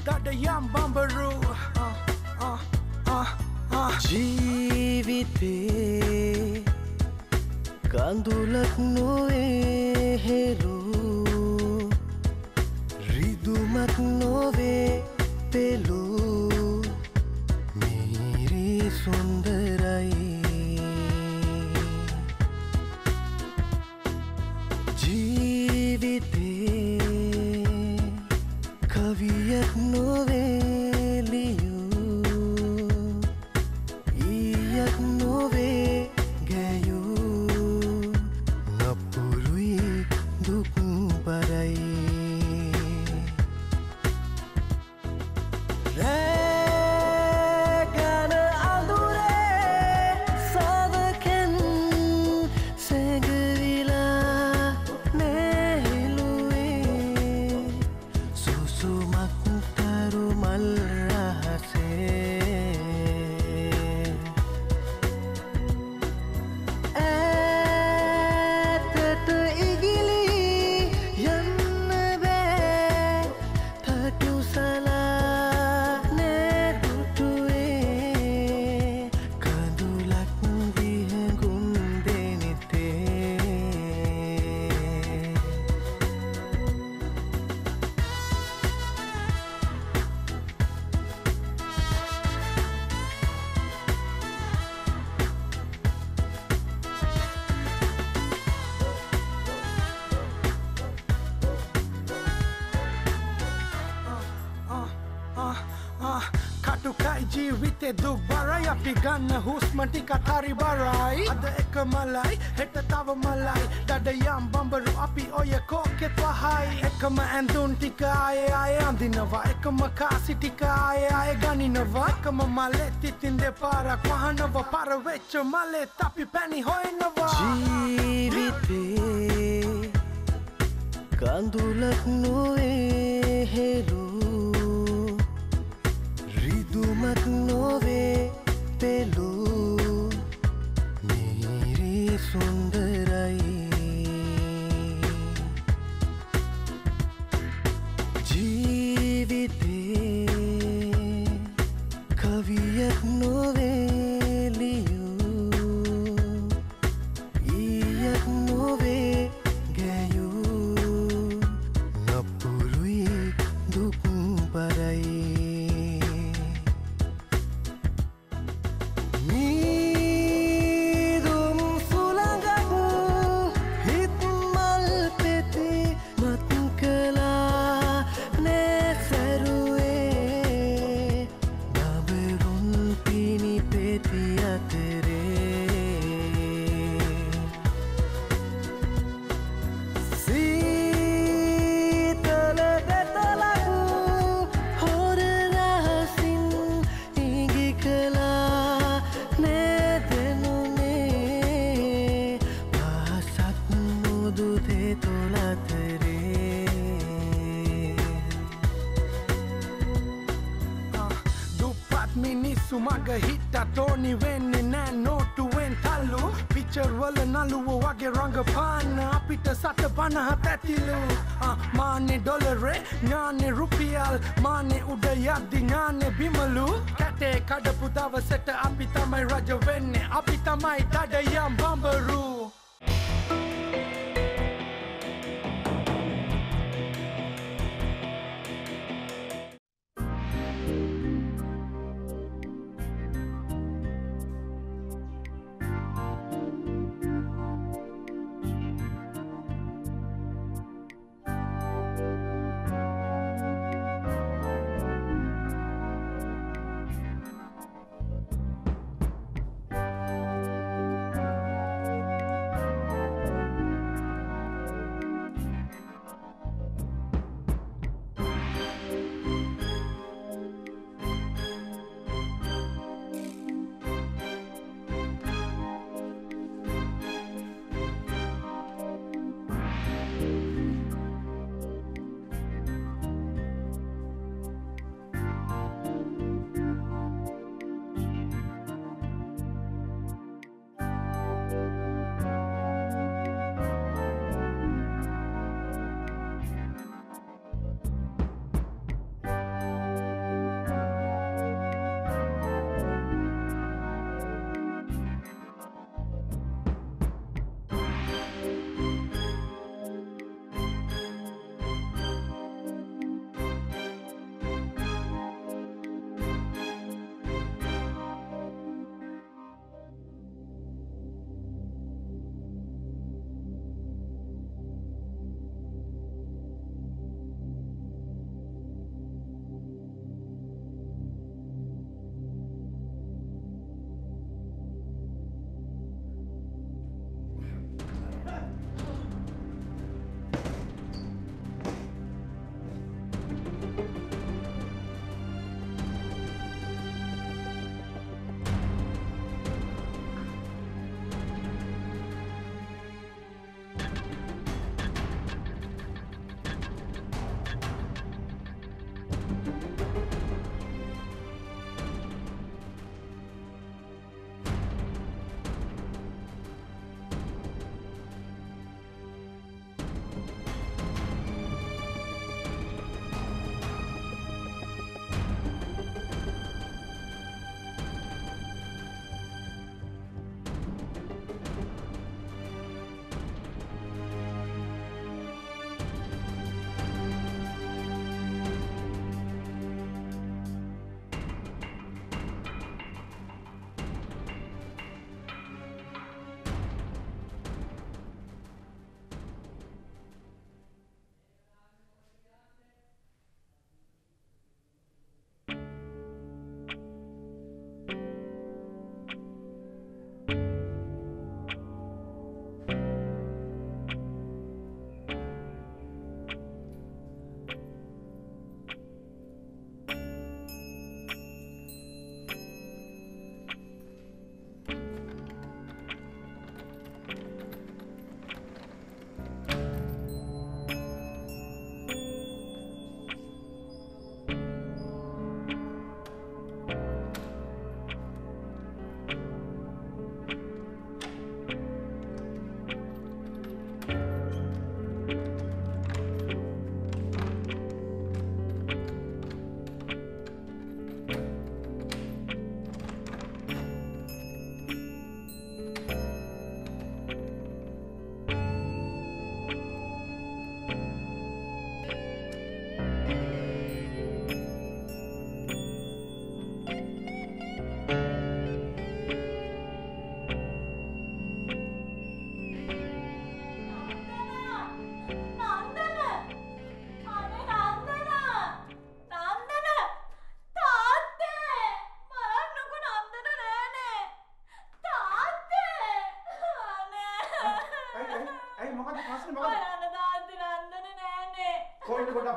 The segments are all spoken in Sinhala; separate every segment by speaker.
Speaker 1: දඩයම් බඹරු
Speaker 2: ජීවිතේ කඳුලක් නොවේ හෙළු රිදුමක් නොවේ පෙළු මිරි සුන්දරයි ජීවිතේ කවියක් නොවේ ලියූ ඊයක් නොවේ ගැයූ නපුරුයි දුක් පරයි රැගන අඳුරේ සවකෙන් සැඟවිලා නැහිලුවේ සුසුමක් තරු මල් රහසේ ඈතට ඉගිලි යන්න බෑ තටුසලා නැදුටුවේ කඳුලක් විහඟුන් දෙනිතේ
Speaker 1: කටුකයි ජීවිතේ දුක් බරයි අපි ගන්න හුස්ම ටිකත් හරි බරයි අද එක මලයි හෙට තව මලයි දඩයම් බඹරු අපි ඔය කෝකෙත් වහයි එකම ඇඳුම් ටික ආයේ අඳිනවා එකම කාසි ටික ආයේ ගනිනවා එකම මලෙත් ඉතින් දෙපාරක් වහනවා පර වෙච්ච මලෙත් අපි පැණි හොයනවා
Speaker 2: ජීවිතේ කඳුලක් නොවේ හෙළු රිදුමක් නොවේ පෙළු මිරි සුන්දරයි ජීවිතේ කවියක් නොවේ ලියූ ඊයක් නොවේ ගැයූ නපුරුයි දුක් පරයි මීදුම් සුළඟක් හිත් මල් පෙති මත් කළා නැසරුවේ බබරුන් පිණි පෙති අතරේ සීතල දෙතලක් හොර රහසින් ඉඟි කළා නැදෙනුනේ පහසක් මුදු තෙතොල අතරේ
Speaker 1: දුප්පත් මිනිස්සු මග හිටත් ඕනි වෙන්නේ නෑ නෝටුවෙන් තල්ලු පිච්චර් වල නළුව වගේ රංගපාන අපිට සත 50 පැතිලු මානේ ඩොලරේ ඥානේ රුපියල් මානේ උඩ යද්දි ඥානේ බිමලු කැටේ කඩපු දවසට අපි තමයි රජ වෙන්නේ අපි තමයි දඩයම් බඹරු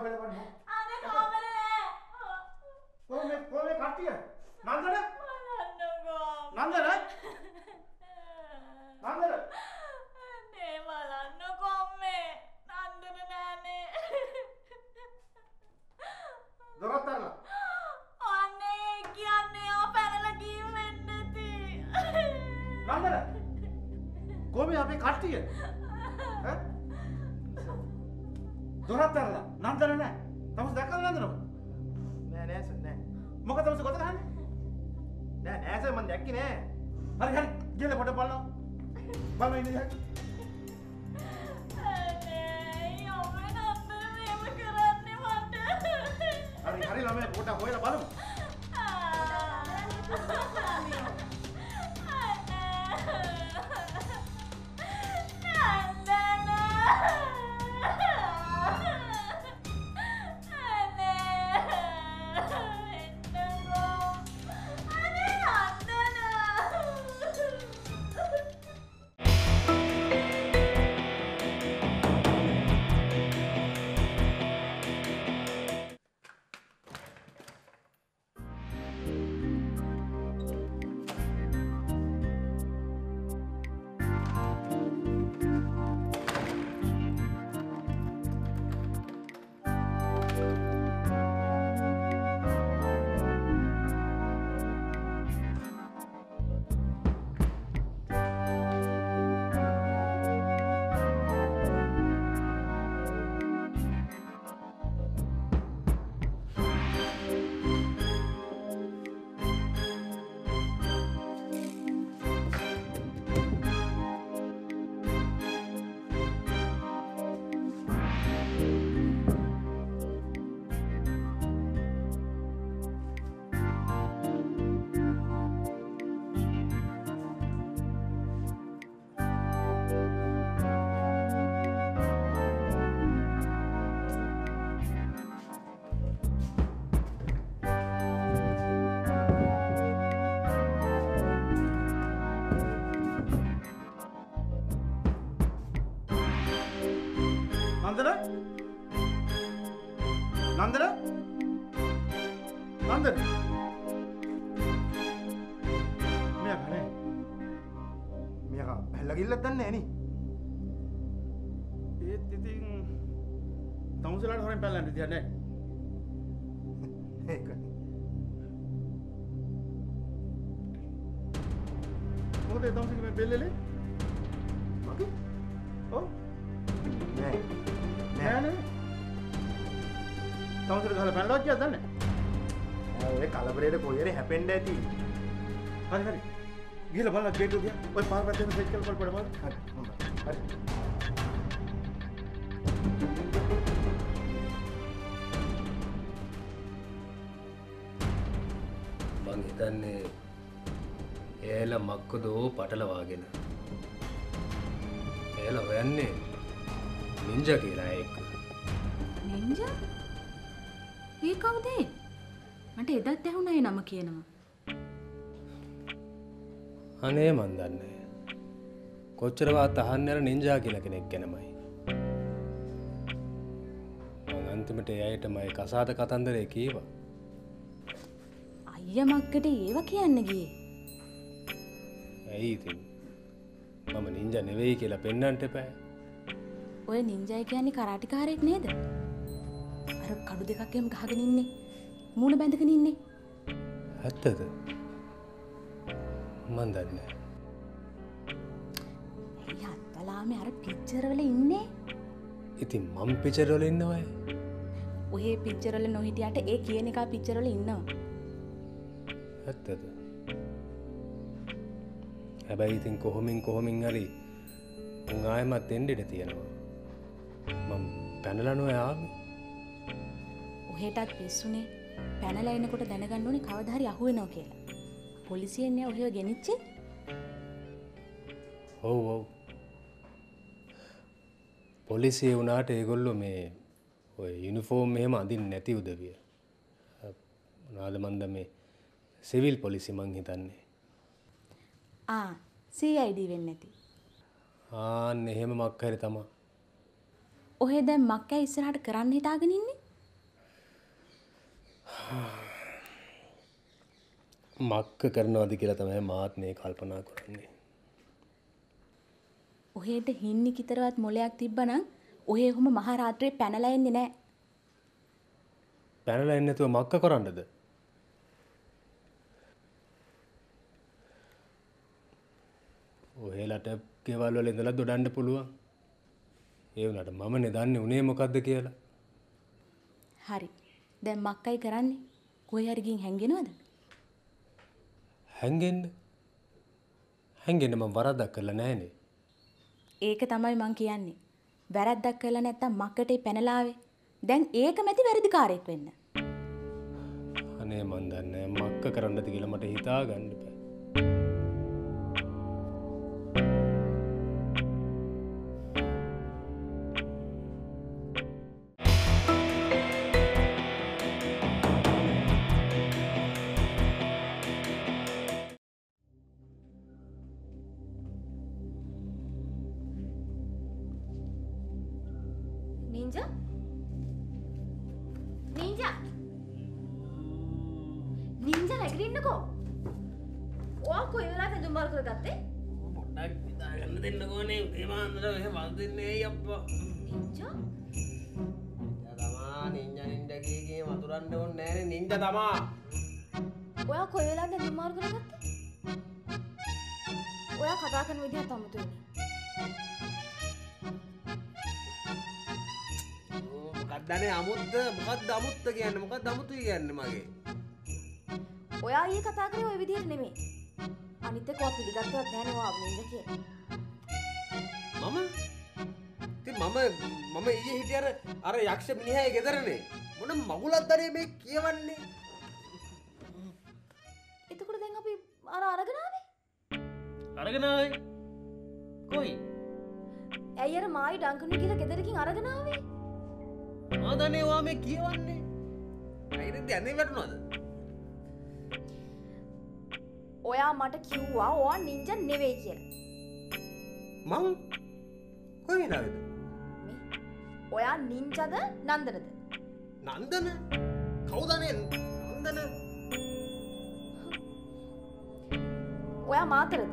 Speaker 1: වෙලා බලන්න.
Speaker 3: අනේ කාමරේ නෑ.
Speaker 1: කොහොමද කට්ටිය? නන්දන? නන්දන? නන්දන?
Speaker 3: නේ බලන්නකෝ අම්මේ. නන්දන නෑනේ.
Speaker 1: දොරත් අරලා.
Speaker 3: අනේ කියන්නේ ආ පැනලා ගිහින් වෙන්නේ නැති.
Speaker 1: නන්දන? කොහොමද අපේ කට්ටිය? ඈ? දොරත් අරලා. නන්දන නෑ. තමස් දැක්කද නන්දනව?
Speaker 2: නෑ සර් නෑ.
Speaker 1: මොකද තමස් කොතන ගහන්නේ?
Speaker 2: නෑ සර් මම දැක්කේ නෑ.
Speaker 1: හරි ගිහලා පොඩ බලන්න. බලන්න ඉන්නේ.
Speaker 3: අනේ යෝමේ නන්දන මේව කරන්නේ මට.
Speaker 1: හරි ළමයා පොඩ හොයලා බලමු. නන්දන? නන්දන? නන්දන? මෙයා කනේ.
Speaker 2: මෙයා පැහැලා ගිල්ලක් දන්නේ නෑ නේ.
Speaker 1: ඒත් ඉතින් තමුසලාට හොරෙන් පැල්ලන්න විදියක් නෑ.
Speaker 2: ඒකනේ.
Speaker 1: මොකද තමුසගේ මේ බෙල්ලේ?
Speaker 2: මගේ?
Speaker 1: ඔව්.
Speaker 2: නෑ.
Speaker 1: නෑනේ. තමුසල ගහලා පැනලා කියද දන්නේ?
Speaker 2: ඔය කලබරේට කොහෙරේ හැපෙන්න ඇති.
Speaker 1: හරි. ගිහලා බලන්න ගේට් එක දිහා. ඔය පාර පැත්තෙන් සෙට් කරලා බලන්න.
Speaker 2: හරි. හොඳයි. හරි.
Speaker 4: මං හිතන්නේ එයාලා මක්කදෝ පටලවාගෙන එයාලා හොයන්නේ නින්ජා කියලා එක්ක.
Speaker 5: නින්ජා? ඒ කවුද? මට එදත් ඇහුණා ඒ නම කියනවා.
Speaker 4: අනේ මන් දන්නේ. කොච්චරවත් අහන්නේ අර නින්ජා කියලා කෙනෙක් ගැනමයි. මං අන්තිමට එයාට මයි කසාද කතන්දරේ කීවා.
Speaker 5: අයියා මක්කට ඒව කියන්න ගියේ.
Speaker 4: ඇයි ඉතින්? මම නින්ජා නෙවෙයි කියලා පෙන්වන්නට එපා.
Speaker 5: ඔය නින්ජා කියන්නේ කරාටිකාරයෙක් නේද? අර කඩු දෙකක් එහෙම ගහගෙන ඉන්නේ. මූණ බැඳගෙන ඉන්නේ.
Speaker 4: ඇත්තද? මන් දන්නේ නැහැ.
Speaker 5: එයා අත්තලාමේ අර පිච්චර් වල ඉන්නේ.
Speaker 4: ඉතින් මම පිච්චර් වල ඉන්නවයි.
Speaker 5: ඔහේ පිච්චර් වල නොහිටියට ඒ කියන එක පිච්චර් වල ඉන්නවා.
Speaker 4: ඇත්තද? හැබැයි ඉතින් කොහොමින් හරි උන් ආයෙමත් එන්න ඉඩ තියෙනවා. මම පැනලා නෝ ආවේ.
Speaker 5: ඔහෙටත් පිස්සුනේ. පැනලා එනකොට දැනගන්න ඕනේ කවදා හරි අහුවෙනවා කියලා. පොලිසියෙන් නේ ඔහෙව ගෙනිච්චේ.
Speaker 4: ඔව්. පොලිසිය වුණාට ඒගොල්ලෝ මේ ඔය යුනිෆෝම් එහෙම අඳින්නේ නැති උදවිය. මොනවාද මන්ද මේ සිවිල් පොලිසි මං හිතන්නේ.
Speaker 5: CID වෙන්නේ නැති.
Speaker 4: ආන්න එහෙම මක් හරි තමයි.
Speaker 5: ඔහෙ දැන් මක්කයි ඉස්සරහට කරන්න හිතාගෙන ඉන්නේ?
Speaker 4: මක්ක කරනවාද කියලා තමයි මාත් මේ කල්පනා කරන්නේ.
Speaker 5: ඔහෙට හින්නි කිතරවත් මොලයක් තිබ්බනම් ඔහේ ඔහොම මහා රාත්‍රියේ පැනලා එන්නේ නැහැ.
Speaker 4: පැනලා එන්නේ නැතුව මක්ක කරන්නද? ඔහෙලට ගෙවල් වල ඉඳලා දොඩන්න පුළුවන්. ඒ වුණාට මමනේ දන්නේ උනේ මොකද්ද කියලා.
Speaker 5: හරි. දැන් මක්කයි කරන්නේ? කොහේ හරි ගින් හැංගෙනවද?
Speaker 4: හැංගෙන්න මම වරදක් කරලා නැහනේ.
Speaker 5: ඒක තමයි මං කියන්නේ. වැරද්දක් කළා නැත්තම් මක්කටේ පැනලා ආවේ. දැන් ඒක මැති වැරදිකාරයෙක් වෙන්න.
Speaker 4: අනේ මන් දන්නේ මක්ක කරන්නද කියලා මට හිතා ගන්න බෑ.
Speaker 3: නින්ජා නැගිටින්නකෝ. ඔයා කොයි වෙලාවද දුම්බාර කරගත්තේ?
Speaker 4: පොඩ්ඩක් හිතා ගන්න දෙන්නකෝනේ. ඒ මාන්දර එහෙම වල් දෙන්නේ ඇයි අප්පා?
Speaker 3: නින්ජා?
Speaker 4: නින්ජා කීකේ වතුරන්න ඕනේ නෑනේ නින්ජා තමා.
Speaker 3: ඔයා කොයි වෙලාවද දුම්බාර කරගත්තේ? ඔයා කතා කරන විදිහත් අමුතුයි.
Speaker 4: මොකක්දනේ අමුත්ත? මොකක්ද අමුත්ත කියන්නේ? මොකක්ද අමුතුයි කියන්නේ මගේ?
Speaker 3: ඔයා ඊයේ කතා කරේ ওই විදිහට නෙමෙයි. අනිත් එක ඔයා පිළිගත්තවත් නැහැ නේ ඔයා නින්ජා කියලා.
Speaker 4: මම ඊයේ හිටිය අර යක්ෂ මිනිහාගේ ගෙදරනේ. මොන මගුලක්ද මේ කියවන්නේ?
Speaker 3: එතකොට දැන් අපි අරගෙන ආවේ?
Speaker 4: අරගෙන ආවේ? කොයි?
Speaker 3: ඇයි අර මායි ඩංකනු කියලා ගෙදරකින් අරගෙන ආවේ?
Speaker 4: ආදනේ ඔයා මේ කියවන්නේ. අයිනේ දැනේ වැටුණාද?
Speaker 3: ඔයා මට කිව්වා ඔයා නින්ජා නෙවෙයි කියලා.
Speaker 4: මං කොයි වෙලාවේද?
Speaker 3: ඔයා නින්ජාද නන්දනද?
Speaker 4: නන්දන? කවුදනේ නන්දන?
Speaker 3: ඔයා මාතරද?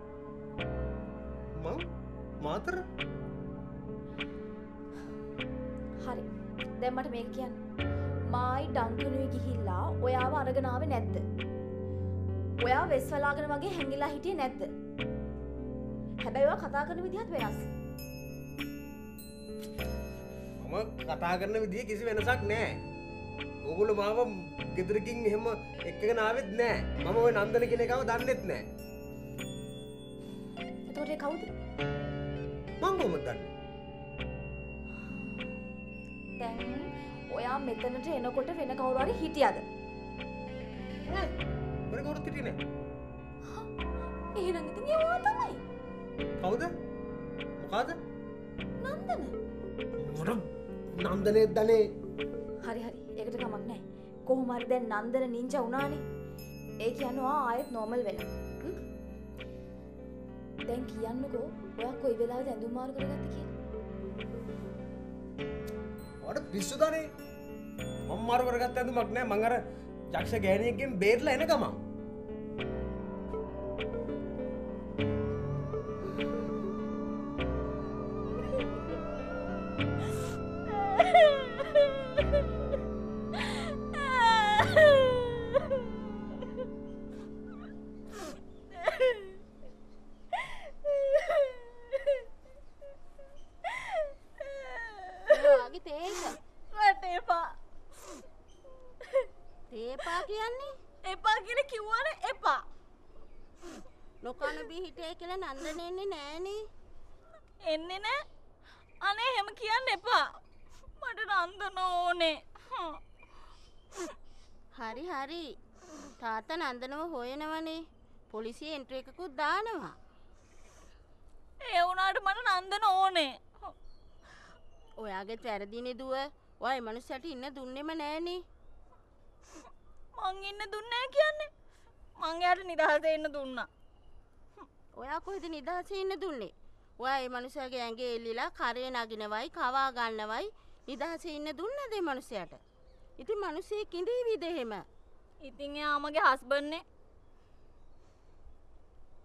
Speaker 4: මං මාතර?
Speaker 3: හරි. දැන් මට මේක කියන්න. මායි ඩංකනුයි ගිහිල්ලා ඔයාව අරගෙන ආවේ නැද්ද? ඔයා වෙස්වලාගෙන වගේ හැංගිලා හිටියේ නැද්ද? හැබැයි ඔයා කතා කරන විදිහත් වෙනස්.
Speaker 4: මම කතා කරන විදිහ කිසි වෙනසක් නෑ. ඕගොල්ලෝ මාව ගෙදරකින් එහෙම එක්කගෙන ආවෙත් නෑ. මම ওই නන්දන කියන එකව දන්නෙත් නෑ.
Speaker 3: එතකොට ඒ කවුද?
Speaker 4: මං කොහොමද දන්නේ?
Speaker 3: දැන් ඔයා මෙතනට එනකොට වෙන කවුරු හරි හිටියද?
Speaker 4: නෑ. වෙන කවුරුත් හිටියේ නෑ.
Speaker 3: එහෙනම් ඉතින් ඒ ඔයා තමයි.
Speaker 4: කවුද? මොකද?
Speaker 3: නන්දන.
Speaker 4: නන්දනේ දනේ.
Speaker 3: හරි හරි. ඒකට කමක් නැහැ. කොහොම හරි දැන් නන්දන නින්ජා වුණානේ. ඒ කියන්නේ ඔයා ආයෙත් නෝමල් වෙලා. දැන් කියන්නකෝ ඔයා කොයි වෙලාවද ඇඳුම් මාරු කරගත්තේ කියලා.
Speaker 4: ඔයාට පිස්සුදනේ. මම මාරු කරගත්ත ඇඳුමක් නෑ. මං අර යක්ෂ ගෑණියෙක්ගෙන් බේරලා එන ගමන්.
Speaker 6: තේපා කියන්නේ?
Speaker 3: එපා කියලා කිව්වනේ එපා.
Speaker 6: නොකන බී හිටේ කියලා නන්දන එන්නේ නෑනේ.
Speaker 3: එන්නේ නෑ. අනේ එහෙම කියන්න එපා. මට නන්දන ඕනේ.
Speaker 6: හරි හරි. තාත්තා නන්දනව හොයනවනේ. පොලිසිය එන්ට්‍රි එකකුත් දානවා.
Speaker 3: ඒ වුණාට මට නන්දන ඕනේ.
Speaker 6: ඔයාගෙත් වැරදිනේ දුව. ඔයා මේ මනුස්සයට ඉන්න දුන්නෙම නෑනේ.
Speaker 3: මං ඉන්න දුන්නේ නෑ කියන්නේ. මං එයාට නිදහසේ ඉන්න දුන්නා.
Speaker 6: ඔයා කොහෙද නිදහසේ ඉන්න දුන්නේ? ඔයා මේ මනුස්සයාගේ ඇඟේ එල්ලිලා කරේ නගිනවයි, කවා ගන්නවයි නිදහසේ ඉන්න දුන්නද මේ මනුස්සයාට? ඉතින් මනුස්සයෙක් ඉඳීවිද එහෙම?
Speaker 3: ඉතින් එයා මගේ හස්බන්ඩ්නේ.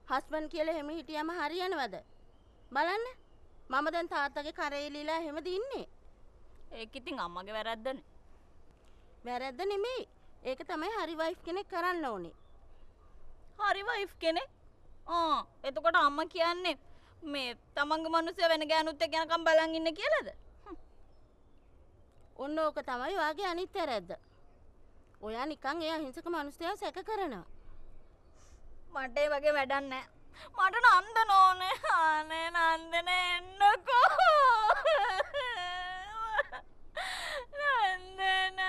Speaker 6: හස්බන්ඩ් කියලා එහෙම හිටියම හරියනවද? බලන්න. මම දැන් තාත්තගේ කරේ එලිලා එහෙමද ඉන්නේ?
Speaker 7: ඒක ඉතින් අම්මගේ වැරද්දනේ.
Speaker 6: වැරද්ද නෙමෙයි. ඒක තමයි හරි වයිෆ් කෙනෙක් කරන්න ඕනේ.
Speaker 7: හරි වයිෆ් කෙනෙක්? එතකොට අම්මා කියන්නේ මේ තමන්ගේ මිනිස්සු වෙන ගෑනුත් එක්ක යනකම් බලන් ඉන්න කියලාද?
Speaker 6: ඔන්න ඕක තමයි වාගේ අනිත් වැරද්ද. ඔයා නිකන් ඒ අහිංසක මිනිස්සයා සැක කරනවා.
Speaker 7: මට ඒ වගේ වැඩක් නැහැ. මට නන්දන ඕනේ. අනේ නන්දන එන්නකෝ. නන්දන.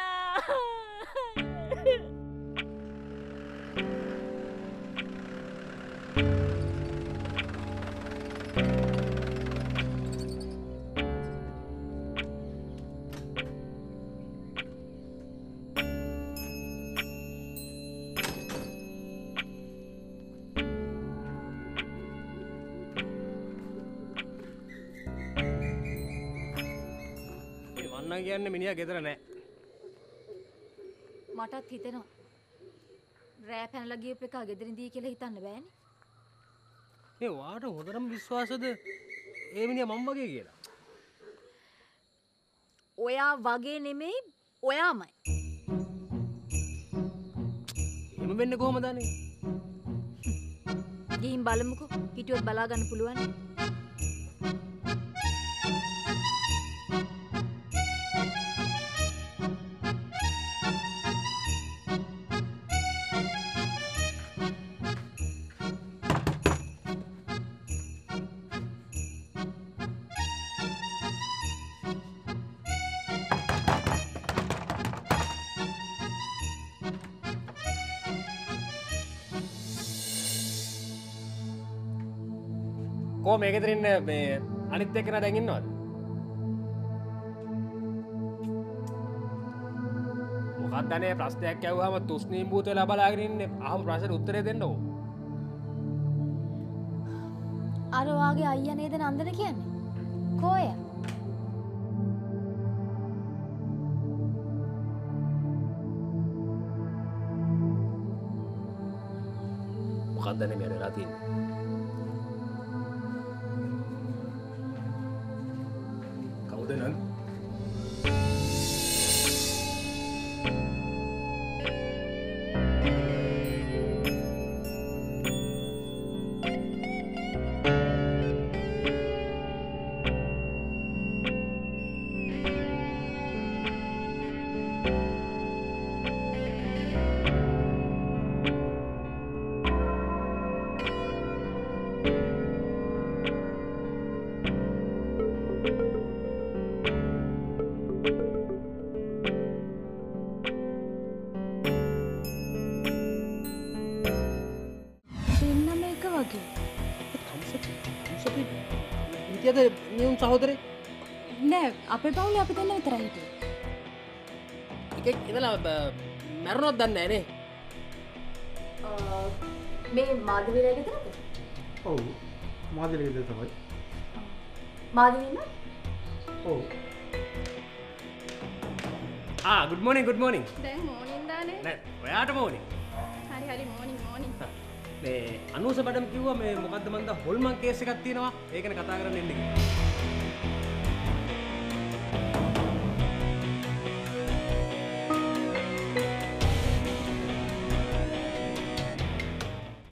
Speaker 4: මන්න කියන්නේ මිනිහා ගෙදර නැහැ.
Speaker 3: මටත් හිතෙනවා. රෑ පැනලා ගියපු එක ගෙදරින් දී කියලා හිතන්න බෑනේ.
Speaker 4: මේ වාට හොඳටම විශ්වාසද ඒ මිනිහා මම වගේ කියලා?
Speaker 3: ඔයා වගේ නෙමෙයි ඔයාමයි.
Speaker 4: එහෙම වෙන්නේ කොහමද අනේ?
Speaker 3: ගිහින් බලමුකෝ. හිටියොත් බලා ගන්න පුළුවන්.
Speaker 4: කොහොම මේ ගෙදර ඉන්න මේ අනිත් එක්කෙනා දැන් ඉන්නවද? මොකක්ද අනේ ප්‍රශ්නයක් ඇහුවාම තුස්නීම් භූත වෙලා බලාගෙන ඉන්නේ. අහමු ප්‍රශ්නෙට උත්තරේ දෙන්නකෝ.
Speaker 3: අර වාගේ අයියා නේද නන්දන කියන්නේ? කොයා?
Speaker 4: මොකක්ද අනේ මේ වෙලා තියෙන්නේ? කවුද නං? ඉතියද නියුම් සහෝදරේ?
Speaker 5: නෑ අපේ පවුලේ අපි දෙන්න විතරයි හිටියේ.
Speaker 4: එකෙක් ඉඳලා මැරුණොත් දන්නේ නැහැ නේ.
Speaker 3: මේ මාධවීරයා ගෙදරද?
Speaker 2: ඔව් මාදිලේ ගෙදර තමයි.
Speaker 3: මාධවීන?
Speaker 2: ඔව්.
Speaker 4: good morning good morning.
Speaker 7: දැන් මෝනින් දානේ.
Speaker 4: නෑ ඔයාට morning.
Speaker 7: හරි මෝනින්.
Speaker 4: මේ අනුස බඩම් කිව්වා මේ මොකද්ද මන්ද හොල්මන් කේස් එකක් තියෙනවා. ඒකනේ කතා කරන්න එන්න කිව්වා.